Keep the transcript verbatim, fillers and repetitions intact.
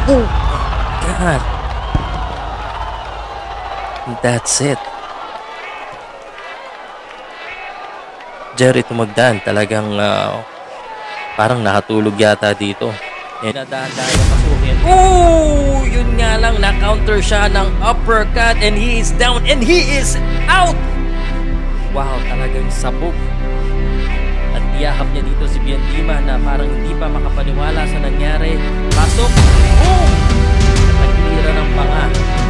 Oh God. That's it. Jerry tumagdan. Talagang uh, parang nakatulog yata dito. Eh, nadaan-daan yung pasukin. Oh! Yun nga lang, na-counter siya ng uppercut and he is down and he is out! Wow, talagang sabog. At iyahap niya dito si Biandima na parang hindi pa makapaniwala sa nangyari. Pasok! Boom! Naglira ng panga.